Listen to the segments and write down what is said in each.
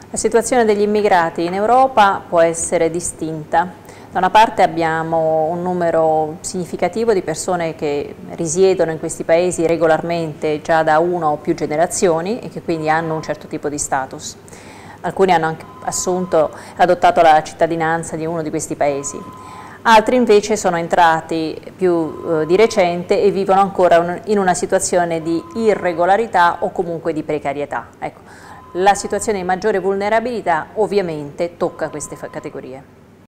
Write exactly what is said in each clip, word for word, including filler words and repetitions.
La situazione degli immigrati in Europa può essere distinta. Da una parte abbiamo un numero significativo di persone che risiedono in questi paesi regolarmente già da una o più generazioni e che quindi hanno un certo tipo di status. Alcuni hanno anche assunto, adottato la cittadinanza di uno di questi paesi. Altri invece sono entrati più eh, di recente e vivono ancora un, in una situazione di irregolarità o comunque di precarietà. Ecco, la situazione di maggiore vulnerabilità ovviamente tocca queste categorie.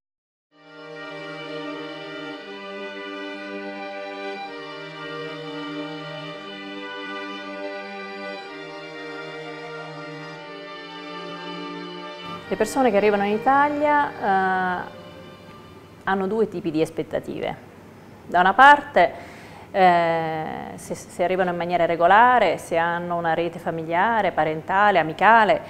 Le persone che arrivano in Italia eh, hanno due tipi di aspettative. Da una parte, eh, se, se arrivano in maniera regolare, se hanno una rete familiare, parentale, amicale,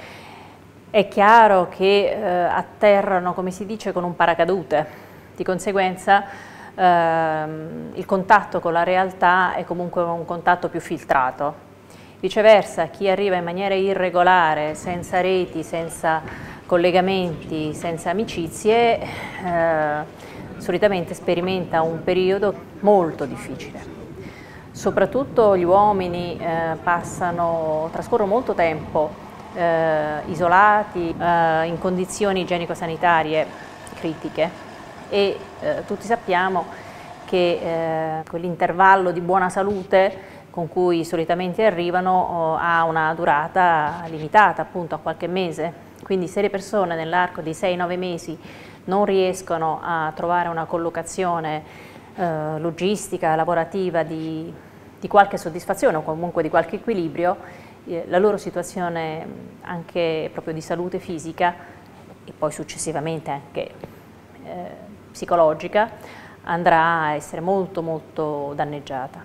è chiaro che eh, atterrano, come si dice, con un paracadute. Di conseguenza eh, il contatto con la realtà è comunque un contatto più filtrato. Viceversa, chi arriva in maniera irregolare, senza reti, senza collegamenti, senza amicizie, eh, solitamente sperimenta un periodo molto difficile. Soprattutto gli uomini eh, passano, trascorrono molto tempo eh, isolati, eh, in condizioni igienico-sanitarie critiche e eh, tutti sappiamo che eh, quell'intervallo di buona salute con cui solitamente arrivano oh, ha una durata limitata, appunto a qualche mese. Quindi se le persone nell'arco di sei nove mesi non riescono a trovare una collocazione eh, logistica, lavorativa di, di qualche soddisfazione o comunque di qualche equilibrio, eh, la loro situazione anche proprio di salute fisica e poi successivamente anche eh, psicologica andrà a essere molto molto danneggiata.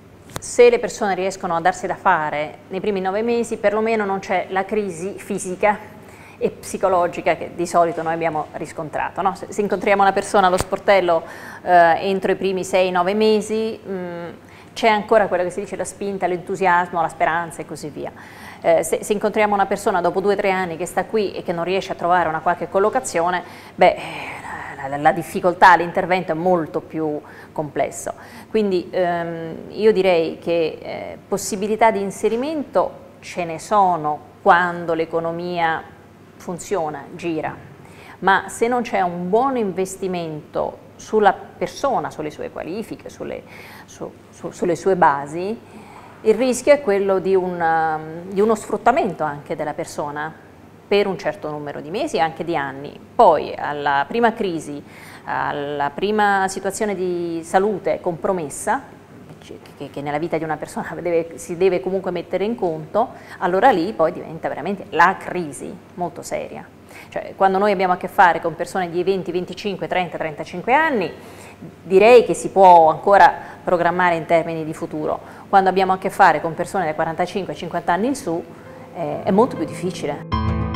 Se le persone riescono a darsi da fare nei primi nove mesi, perlomeno non c'è la crisi fisica e psicologica che di solito noi abbiamo riscontrato, no? Se, se incontriamo una persona allo sportello eh, entro i primi sei nove mesi, c'è ancora quello che si dice la spinta, l'entusiasmo, la speranza e così via. Eh, se, se incontriamo una persona dopo due o tre anni che sta qui e che non riesce a trovare una qualche collocazione, beh, la, la, la difficoltà, l'intervento è molto più complesso. Quindi ehm, io direi che eh, possibilità di inserimento ce ne sono quando l'economia funziona, gira, ma se non c'è un buon investimento sulla persona, sulle sue qualifiche, sulle, su, su, sulle sue basi, il rischio è quello di, un, di uno sfruttamento anche della persona per un certo numero di mesi e anche di anni. Poi alla prima crisi, alla prima situazione di salute compromessa, Che, che nella vita di una persona deve, si deve comunque mettere in conto, allora lì poi diventa veramente la crisi molto seria. Cioè, quando noi abbiamo a che fare con persone di venti, venticinque, trenta, trentacinque anni, direi che si può ancora programmare in termini di futuro. Quando abbiamo a che fare con persone da quarantacinque cinquanta anni in su, eh, è molto più difficile.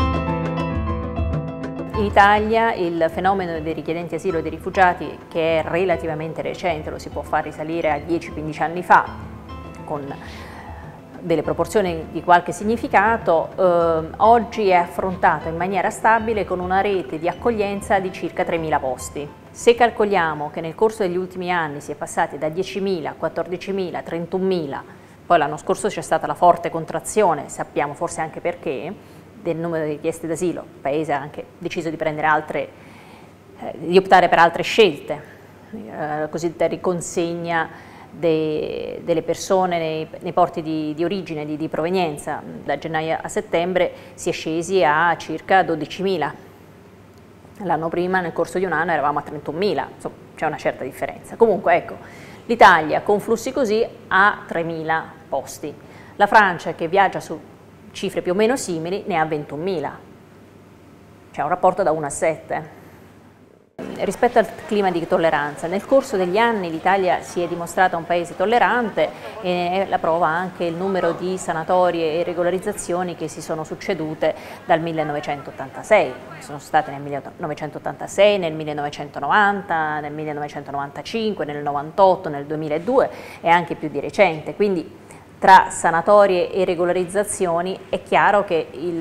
In Italia il fenomeno dei richiedenti asilo e dei rifugiati, che è relativamente recente, lo si può far risalire a dieci quindici anni fa, con delle proporzioni di qualche significato, eh, oggi è affrontato in maniera stabile con una rete di accoglienza di circa tremila posti. Se calcoliamo che nel corso degli ultimi anni si è passati da diecimila, quattordicimila, trentunomila, poi l'anno scorso c'è stata la forte contrazione, sappiamo forse anche perché, del numero di richieste d'asilo, il Paese ha anche deciso di prendere altre, eh, di optare per altre scelte, eh, la cosiddetta riconsegna de, delle persone nei, nei porti di, di origine, di, di provenienza. Da gennaio a settembre si è scesi a circa dodicimila, l'anno prima nel corso di un anno eravamo a trentunomila, insomma c'è una certa differenza. Comunque ecco, l'Italia con flussi così ha tremila posti, la Francia che viaggia su cifre più o meno simili ne ha ventunomila, c'è un rapporto da uno a sette. Rispetto al clima di tolleranza, nel corso degli anni l'Italia si è dimostrata un paese tollerante e la prova anche il numero di sanatorie e regolarizzazioni che si sono succedute dal millenovecentottantasei, sono state nel millenovecentottantasei, nel millenovecentonovanta, nel millenovecentonovantacinque, nel novantotto, nel duemiladue e anche più di recente. Quindi tra sanatorie e regolarizzazioni è chiaro che il,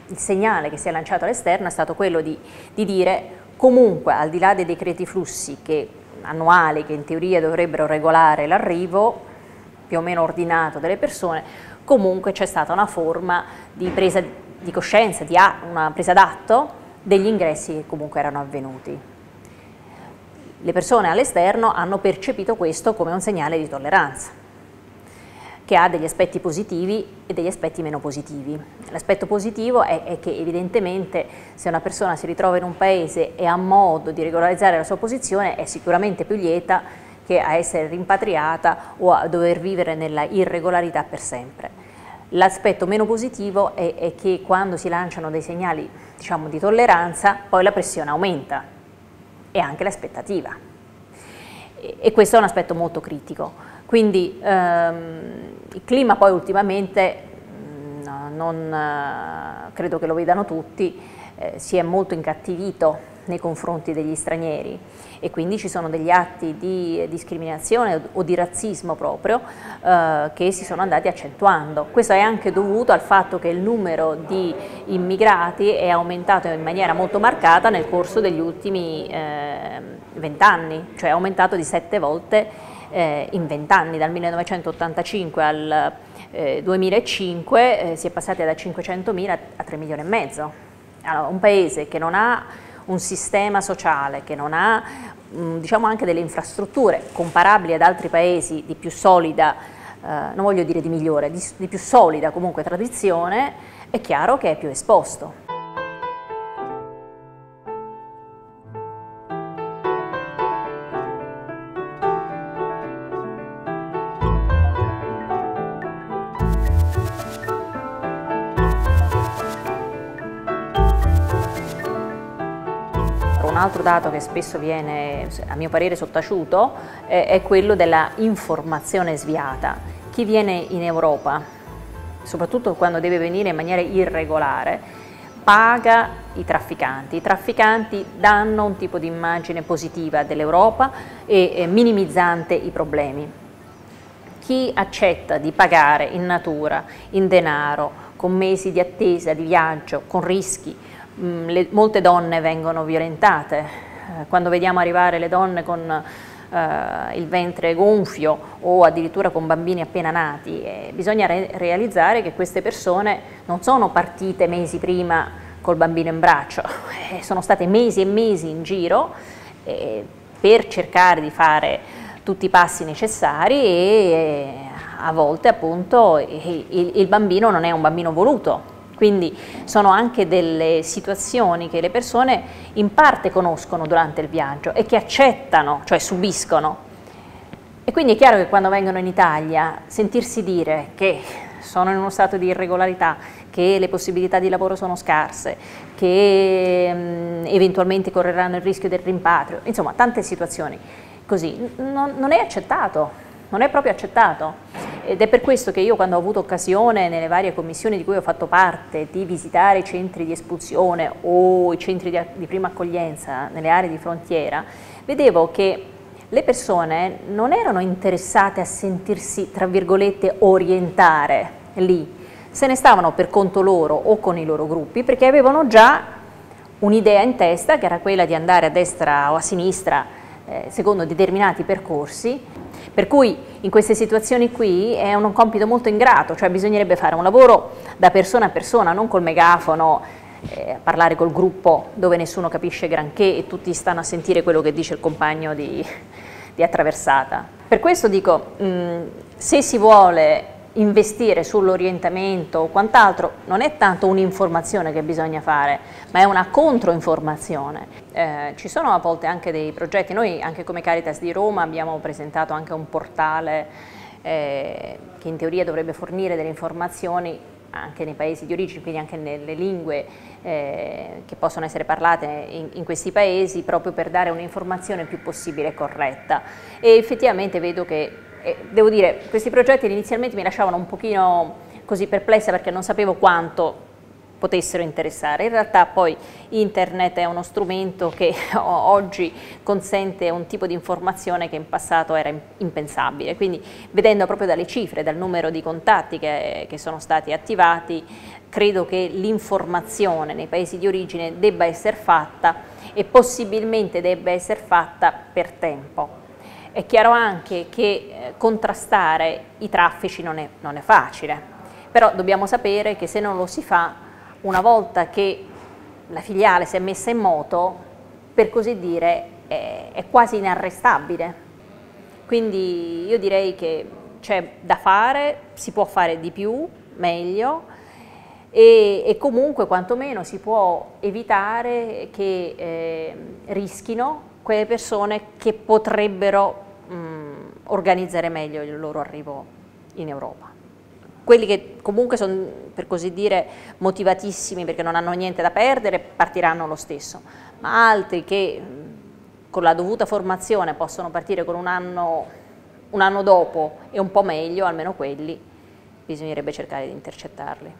il segnale che si è lanciato all'esterno è stato quello di, di dire comunque, al di là dei decreti flussi che, annuali che in teoria dovrebbero regolare l'arrivo più o meno ordinato delle persone, comunque c'è stata una forma di presa di coscienza, di una presa d'atto degli ingressi che comunque erano avvenuti. Le persone all'esterno hanno percepito questo come un segnale di tolleranza, che ha degli aspetti positivi e degli aspetti meno positivi. L'aspetto positivo è, è che evidentemente se una persona si ritrova in un paese e ha modo di regolarizzare la sua posizione è sicuramente più lieta che a essere rimpatriata o a dover vivere nella irregolarità per sempre. L'aspetto meno positivo è, è che quando si lanciano dei segnali, diciamo, di tolleranza, poi la pressione aumenta e anche l'aspettativa. E, e questo è un aspetto molto critico. Quindi ehm, il clima poi ultimamente, mh, non, eh, credo che lo vedano tutti, eh, si è molto incattivito nei confronti degli stranieri e quindi ci sono degli atti di discriminazione o di razzismo proprio eh, che si sono andati accentuando. Questo è anche dovuto al fatto che il numero di immigrati è aumentato in maniera molto marcata nel corso degli ultimi vent'anni, eh, cioè è aumentato di sette volte Eh, in vent'anni, dal millenovecentottantacinque al eh, duemilacinque eh, si è passati da cinquecentomila a tre milioni e mezzo. Allora, un paese che non ha un sistema sociale, che non ha mh, diciamo anche delle infrastrutture comparabili ad altri paesi di più solida, eh, non voglio dire di migliore, di, di più solida comunque tradizione, è chiaro che è più esposto. Un altro dato che spesso viene, a mio parere, sottaciuto eh, è quello della informazione sviata. Chi viene in Europa, soprattutto quando deve venire in maniera irregolare, paga i trafficanti. I trafficanti danno un tipo di immagine positiva dell'Europa e eh, minimizzante i problemi. Chi accetta di pagare in natura, in denaro, con mesi di attesa, di viaggio, con rischi, Le, molte donne vengono violentate, eh, quando vediamo arrivare le donne con eh, il ventre gonfio o addirittura con bambini appena nati, eh, bisogna re realizzare che queste persone non sono partite mesi prima col bambino in braccio, eh, sono state mesi e mesi in giro eh, per cercare di fare tutti i passi necessari e eh, a volte appunto il, il bambino non è un bambino voluto. Quindi sono anche delle situazioni che le persone in parte conoscono durante il viaggio e che accettano, cioè subiscono. E quindi è chiaro che quando vengono in Italia sentirsi dire che sono in uno stato di irregolarità, che le possibilità di lavoro sono scarse, che mh, eventualmente correranno il rischio del rimpatrio, insomma tante situazioni così, non, non è accettato, non è proprio accettato. Ed è per questo che io, quando ho avuto occasione nelle varie commissioni di cui ho fatto parte di visitare i centri di espulsione o i centri di, di prima accoglienza nelle aree di frontiera, vedevo che le persone non erano interessate a sentirsi, tra virgolette, orientare lì, se ne stavano per conto loro o con i loro gruppi perché avevano già un'idea in testa che era quella di andare a destra o a sinistra eh, secondo determinati percorsi. Per cui in queste situazioni qui è un compito molto ingrato, cioè bisognerebbe fare un lavoro da persona a persona, non col megafono, eh, parlare col gruppo dove nessuno capisce granché e tutti stanno a sentire quello che dice il compagno di, di attraversata. Per questo dico, mh, se si vuole investire sull'orientamento o quant'altro, non è tanto un'informazione che bisogna fare, ma è una controinformazione. Eh, ci sono a volte anche dei progetti, noi anche come Caritas di Roma abbiamo presentato anche un portale eh, che in teoria dovrebbe fornire delle informazioni anche nei paesi di origine, quindi anche nelle lingue eh, che possono essere parlate in, in questi paesi, proprio per dare un'informazione più possibile e corretta. E effettivamente vedo che Eh, devo dire, questi progetti inizialmente mi lasciavano un pochino così perplessa perché non sapevo quanto potessero interessare. In realtà poi internet è uno strumento che oggi consente un tipo di informazione che in passato era impensabile, quindi vedendo proprio dalle cifre, dal numero di contatti che, che sono stati attivati, credo che l'informazione nei paesi di origine debba essere fatta e possibilmente debba essere fatta per tempo. È chiaro anche che contrastare i traffici non è, non è facile, però dobbiamo sapere che se non lo si fa, una volta che la filiale si è messa in moto, per così dire, è, è quasi inarrestabile. Quindi io direi che c'è da fare, si può fare di più, meglio, e, e comunque quantomeno si può evitare che eh, rischino quelle persone che potrebbero mh, organizzare meglio il loro arrivo in Europa. Quelli che comunque sono, per così dire, motivatissimi perché non hanno niente da perdere, partiranno lo stesso, ma altri che con la dovuta formazione possono partire con un anno, un anno dopo e un po' meglio, almeno quelli, bisognerebbe cercare di intercettarli.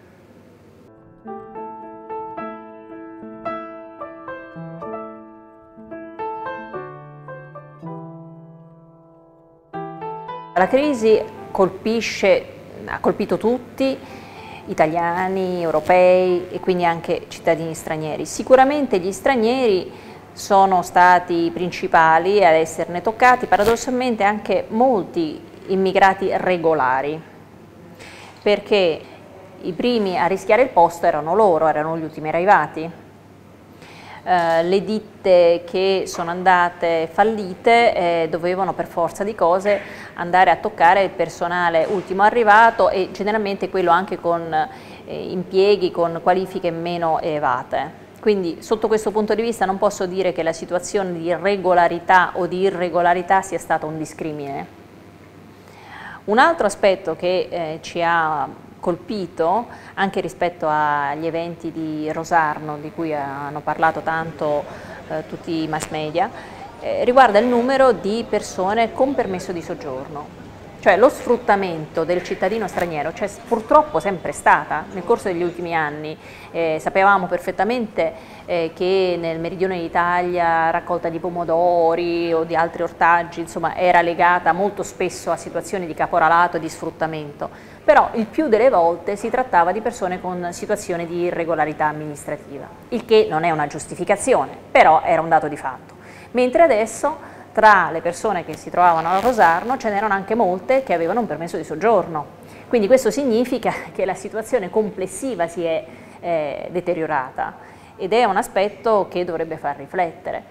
La crisi colpisce ha colpito tutti, italiani, europei e quindi anche cittadini stranieri. Sicuramente gli stranieri sono stati i principali ad esserne toccati, paradossalmente anche molti immigrati regolari, perché i primi a rischiare il posto erano loro, erano gli ultimi arrivati. Uh, le ditte che sono andate fallite eh, dovevano per forza di cose andare a toccare il personale ultimo arrivato e generalmente quello anche con eh, impieghi, con qualifiche meno elevate. Quindi sotto questo punto di vista non posso dire che la situazione di regolarità o di irregolarità sia stato un discrimine. Un altro aspetto che eh, ci ha colpito anche rispetto agli eventi di Rosarno di cui hanno parlato tanto eh, tutti i mass media eh, riguarda il numero di persone con permesso di soggiorno, cioè lo sfruttamento del cittadino straniero c'è purtroppo sempre stata nel corso degli ultimi anni. Eh, sapevamo perfettamente eh, che nel meridione d'Italia raccolta di pomodori o di altri ortaggi insomma era legata molto spesso a situazioni di caporalato e di sfruttamento. Però il più delle volte si trattava di persone con situazioni di irregolarità amministrativa, il che non è una giustificazione, però era un dato di fatto. Mentre adesso tra le persone che si trovavano a Rosarno ce n'erano anche molte che avevano un permesso di soggiorno. Quindi questo significa che la situazione complessiva si è eh, deteriorata ed è un aspetto che dovrebbe far riflettere.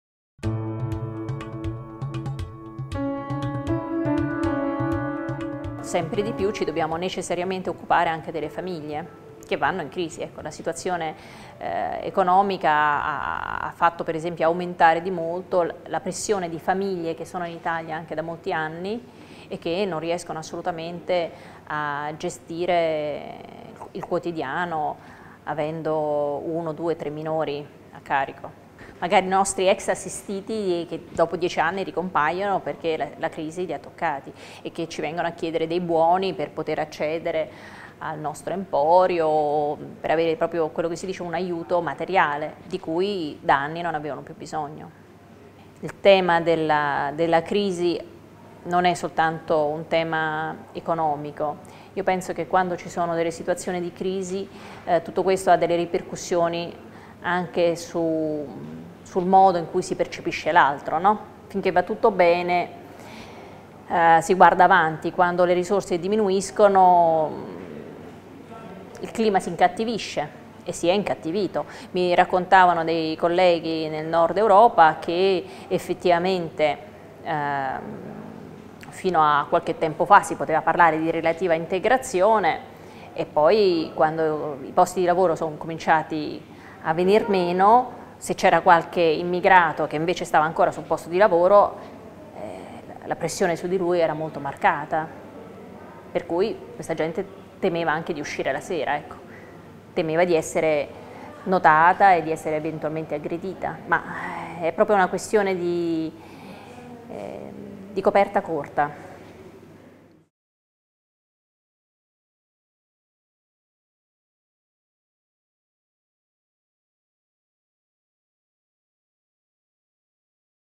Sempre di più ci dobbiamo necessariamente occupare anche delle famiglie che vanno in crisi. Ecco, la situazione eh, economica ha, ha fatto per esempio aumentare di molto la pressione di famiglie che sono in Italia anche da molti anni e che non riescono assolutamente a gestire il quotidiano avendo uno, due, tre minori a carico. Magari i nostri ex assistiti che dopo dieci anni ricompaiono perché la, la crisi li ha toccati e che ci vengono a chiedere dei buoni per poter accedere al nostro emporio, per avere proprio quello che si dice un aiuto materiale di cui da anni non avevano più bisogno. Il tema della, della crisi non è soltanto un tema economico. Io penso che quando ci sono delle situazioni di crisi eh, tutto questo ha delle ripercussioni anche su, sul modo in cui si percepisce l'altro, no? Finché va tutto bene eh, si guarda avanti, quando le risorse diminuiscono il clima si incattivisce e si è incattivito. Mi raccontavano dei colleghi nel nord Europa che effettivamente eh, fino a qualche tempo fa si poteva parlare di relativa integrazione e poi quando i posti di lavoro sono cominciati a venir meno, se c'era qualche immigrato che invece stava ancora sul posto di lavoro, eh, la pressione su di lui era molto marcata, per cui questa gente temeva anche di uscire la sera, ecco. Temeva di essere notata e di essere eventualmente aggredita, ma è proprio una questione di, eh, di coperta corta.